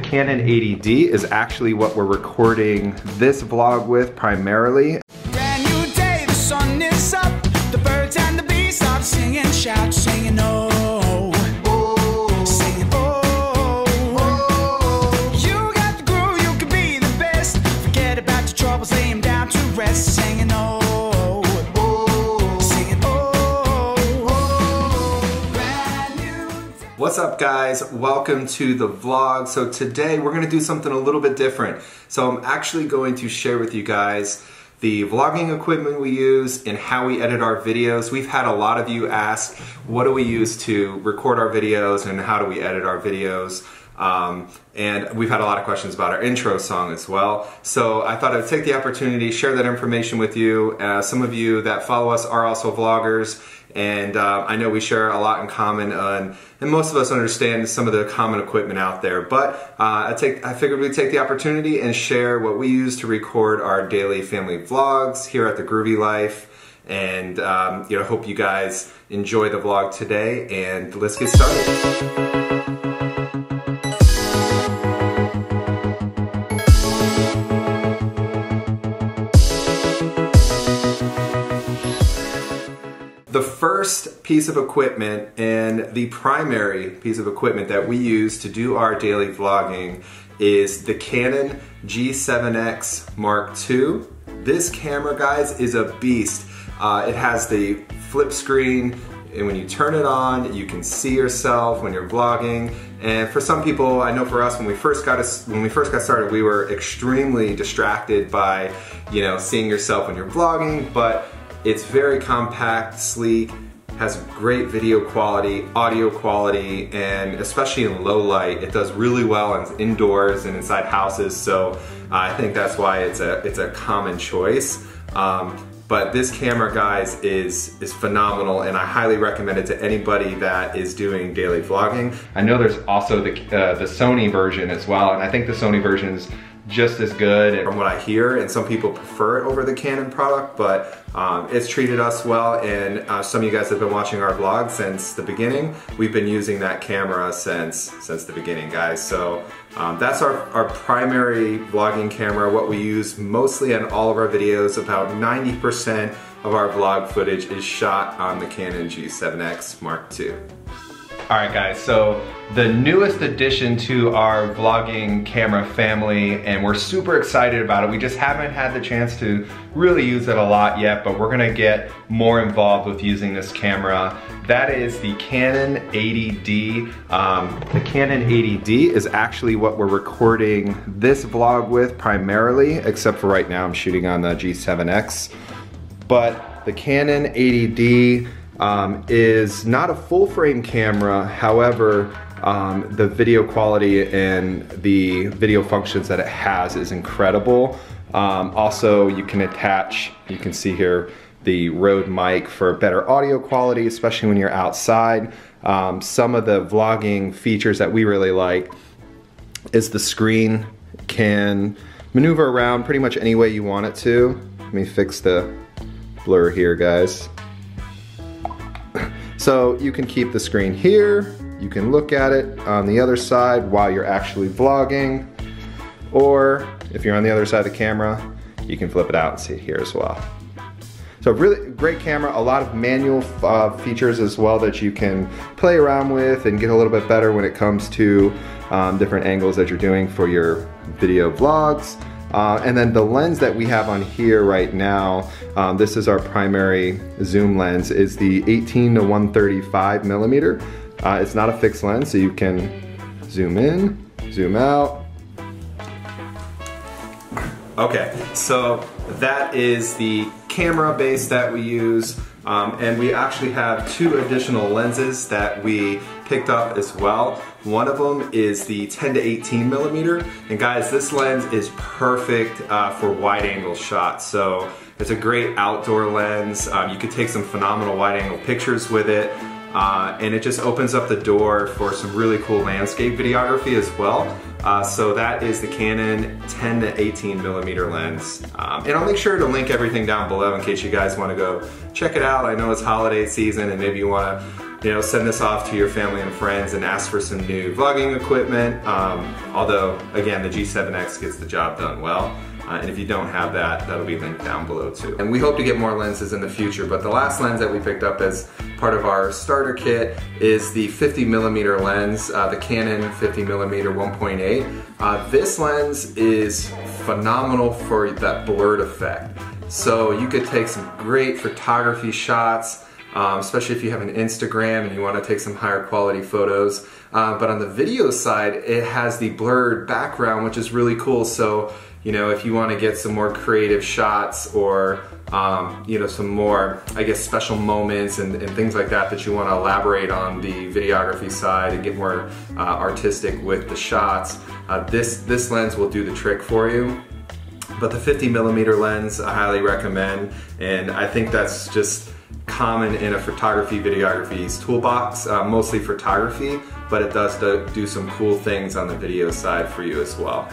Canon 80D is actually what we're recording this vlog with primarily. Brand new day, the sun is up, the birds and the bees start singing, shout, singing, oh, oh, singing, oh, oh. You got the groove, you can be the best, forget about your troubles, lay them down to rest, singing, oh, oh, singing, oh, oh. Brand new day. What's up guys? Welcome to the vlog. So today we're gonna do something a little bit different. So I'm actually going to share with you guys the vlogging equipment we use and how we edit our videos. We've had a lot of you ask, what do we use to record our videos and how do we edit our videos? And we've had a lot of questions about our intro song as well. So I thought I'd take the opportunity, share that information with you. Some of you that follow us are also vloggers, and I know we share a lot in common, and most of us understand some of the common equipment out there. But I figured we'd take the opportunity and share what we use to record our daily family vlogs here at The Groovy Life. And hope you guys enjoy the vlog today, and let's get started. The first piece of equipment and the primary piece of equipment that we use to do our daily vlogging is the Canon G7X Mark II. This camera, guys, is a beast. It has the flip screen, and when you turn it on, you can see yourself when you're vlogging. And for some people, I know for us, when we first got started, we were extremely distracted by, seeing yourself when you're vlogging. But it's very compact, sleek, has great video quality, audio quality, and especially in low light, it does really well indoors and inside houses. So I think that's why it's a common choice. But this camera, guys, is phenomenal, and I highly recommend it to anybody that is doing daily vlogging. I know there's also the Sony version as well, and I think the Sony version is just as good from what I hear, and some people prefer it over the Canon product, but it's treated us well, and some of you guys have been watching our vlogs since the beginning. We've been using that camera since the beginning, guys. So that's our primary vlogging camera, what we use mostly on all of our videos. About 90% of our vlog footage is shot on the Canon G7X Mark II. Alright guys, so the newest addition to our vlogging camera family, and we're super excited about it. We just haven't had the chance to really use it a lot yet, but we're gonna get more involved with using this camera. That is the Canon 80D. The Canon 80D is actually what we're recording this vlog with primarily, except for right now I'm shooting on the G7X. But the Canon 80D is not a full frame camera. However, the video quality and the video functions that it has is incredible. Also, you can see here the Rode mic for better audio quality, especially when you're outside. Some of the vlogging features that we really like is the screen can maneuver around pretty much any way you want it to. Let me fix the blur here, guys. So you can keep the screen here, you can look at it on the other side while you're actually vlogging, or if you're on the other side of the camera, you can flip it out and see it here as well. So really great camera, a lot of manual features as well that you can play around with and get a little bit better when it comes to different angles that you're doing for your video vlogs. And then the lens that we have on here right now, this is our primary zoom lens, is the 18 to 135 millimeter. It's not a fixed lens, so you can zoom in, zoom out. Okay, so that is the camera base that we use. And we actually have two additional lenses that we picked up as well. One of them is the 10 to 18 millimeter. And guys, this lens is perfect for wide angle shots. So it's a great outdoor lens. You could take some phenomenal wide angle pictures with it. And it just opens up the door for some really cool landscape videography as well. So that is the Canon 10 to 18 millimeter lens. And I'll make sure to link everything down below in case you guys want to go check it out. I know it's holiday season and maybe you want to you know, send this off to your family and friends and ask for some new vlogging equipment. Although, again, the G7X gets the job done well. And if you don't have that, that'll be linked down below too. And we hope to get more lenses in the future, but the last lens that we picked up as part of our starter kit is the 50mm lens, the Canon 50mm 1.8. This lens is phenomenal for that blurred effect. So you could take some great photography shots, especially if you have an Instagram and you want to take some higher quality photos. But on the video side, it has the blurred background, which is really cool. So, you know, if you want to get some more creative shots or, you know, some more, I guess, special moments and things like that that you want to elaborate on the videography side and get more artistic with the shots, this lens will do the trick for you. But the 50mm lens, I highly recommend, and I think that's just common in a photography videography's toolbox, mostly photography, but it does do some cool things on the video side for you as well.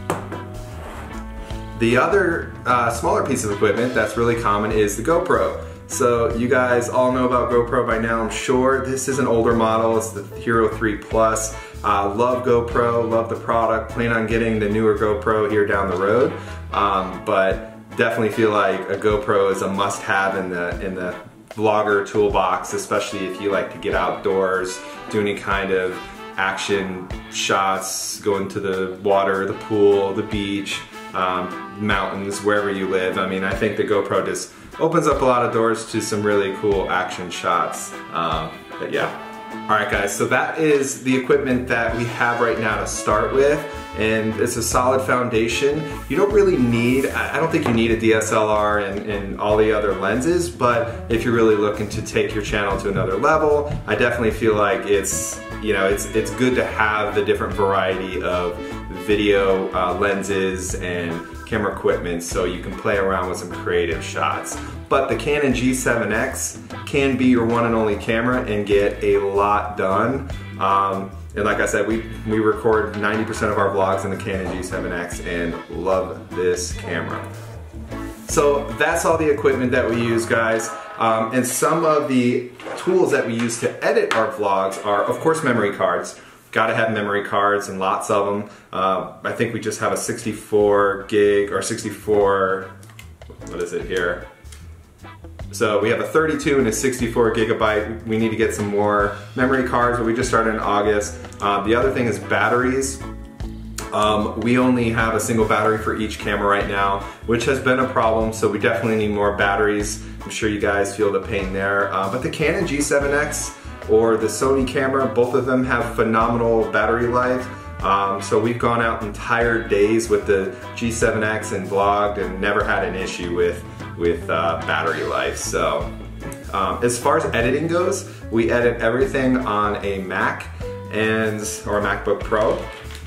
The other smaller piece of equipment that's really common is the GoPro. So you guys all know about GoPro by now, I'm sure. This is an older model, it's the Hero 3 Plus. Love GoPro, love the product, plan on getting the newer GoPro here down the road. But definitely feel like a GoPro is a must-have in the vlogger toolbox, especially if you like to get outdoors, do any kind of action shots, go into the water, the pool, the beach, mountains, wherever you live. I mean, I think the GoPro just opens up a lot of doors to some really cool action shots. But yeah. Alright guys, so that is the equipment that we have right now to start with, and it's a solid foundation. You don't really need, I don't think you need a DSLR and all the other lenses, but if you're really looking to take your channel to another level, I definitely feel like it's, you know, it's good to have the different variety of video lenses and camera equipment so you can play around with some creative shots. But the Canon G7X can be your one and only camera and get a lot done. And like I said, we record 90% of our vlogs in the Canon G7X and love this camera. So that's all the equipment that we use, guys. And some of the tools that we use to edit our vlogs are, of course, memory cards. Gotta have memory cards and lots of them. I think we just have a 64 gig or 64, what is it here? So we have a 32 and a 64 gigabyte. We need to get some more memory cards, but we just started in August. The other thing is batteries. We only have a single battery for each camera right now, which has been a problem, so we definitely need more batteries. I'm sure you guys feel the pain there. But the Canon G7X or the Sony camera, both of them have phenomenal battery life. So we've gone out entire days with the G7X and vlogged and never had an issue with battery life. So as far as editing goes, we edit everything on a Mac or a MacBook Pro.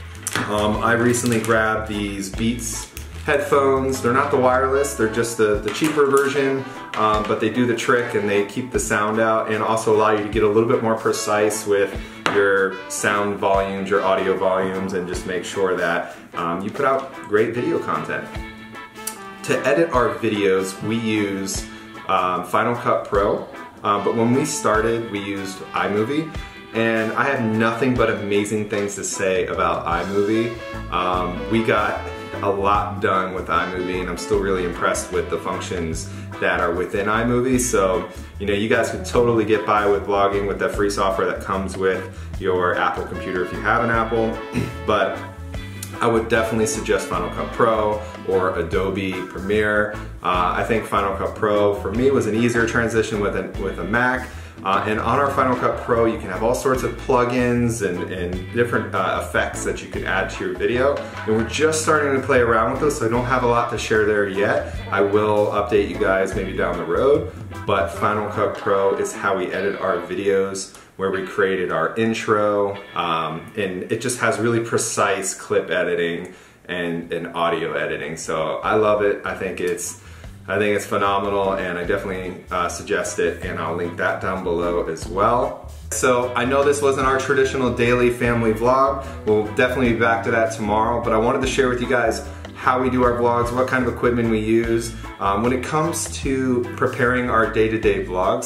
I recently grabbed these Beats headphones. They're not the wireless, they're just the cheaper version, but they do the trick and they keep the sound out and also allow you to get a little bit more precise with your sound volumes, your audio volumes, and just make sure that you put out great video content. To edit our videos, we use Final Cut Pro, but when we started, we used iMovie, and I have nothing but amazing things to say about iMovie. We got a lot done with iMovie, and I'm still really impressed with the functions that are within iMovie. So, you know, you guys could totally get by with vlogging with that free software that comes with your Apple computer if you have an Apple, but I would definitely suggest Final Cut Pro or Adobe Premiere. I think Final Cut Pro for me was an easier transition with a Mac. And on our Final Cut Pro, you can have all sorts of plugins and different effects that you can add to your video. And we're just starting to play around with those, so I don't have a lot to share there yet. I will update you guys maybe down the road, but Final Cut Pro is how we edit our videos, where we created our intro, and it just has really precise clip editing and audio editing. So I love it. I think it's phenomenal, and I definitely suggest it, and I'll link that down below as well. So I know this wasn't our traditional daily family vlog. We'll definitely be back to that tomorrow, but I wanted to share with you guys how we do our vlogs, what kind of equipment we use. When it comes to preparing our day-to-day vlogs,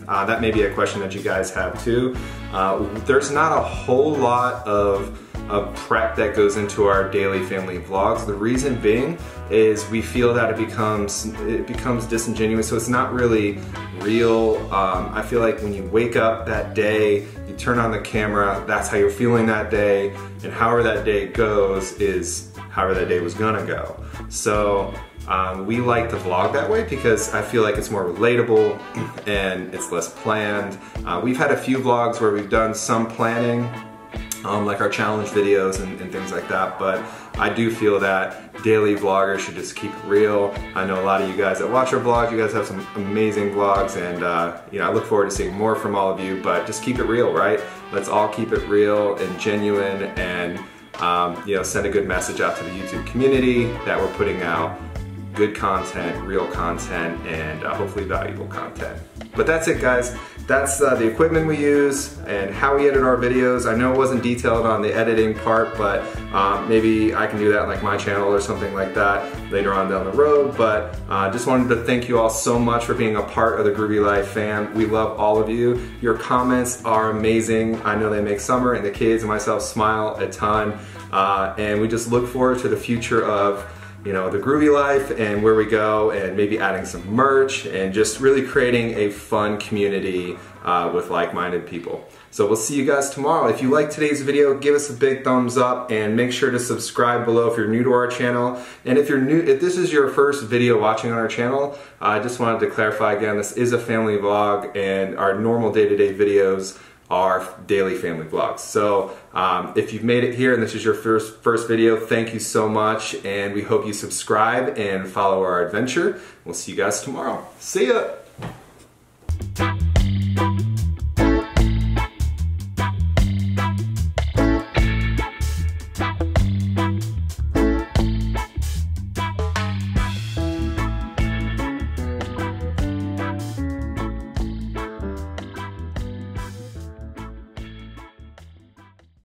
That may be a question that you guys have too. There's not a whole lot of prep that goes into our daily family vlogs. The reason being is we feel that it becomes disingenuous, so it's not really real. I feel like when you wake up that day, you turn on the camera, that's how you're feeling that day, and however that day goes is however that day was gonna go. So we like to vlog that way because I feel like it's more relatable and it's less planned. We've had a few vlogs where we've done some planning, like our challenge videos and things like that, but I do feel that daily vloggers should just keep it real. I know a lot of you guys that watch our vlogs, you guys have some amazing vlogs, and you know, I look forward to seeing more from all of you, but just keep it real, right? Let's all keep it real and genuine, and you know, send a good message out to the YouTube community that we're putting out good content, real content, and hopefully valuable content. But that's it, guys. That's the equipment we use and how we edit our videos. I know it wasn't detailed on the editing part, but maybe I can do that on like my channel or something like that later on down the road. But just wanted to thank you all so much for being a part of the Groovy Life fam. We love all of you. Your comments are amazing. I know they make Summer and the kids and myself smile a ton. And we just look forward to the future of, you know, the Groovy Life and where we go, and maybe adding some merch and just really creating a fun community with like-minded people. So we'll see you guys tomorrow. If you like today's video, give us a big thumbs up and make sure to subscribe below if you're new to our channel. And if this is your first video watching on our channel, I just wanted to clarify again, this is a family vlog and our normal day-to-day videos are daily family vlogs. So if you've made it here and this is your first video, thank you so much, and we hope you subscribe and follow our adventure. We'll see you guys tomorrow. See ya!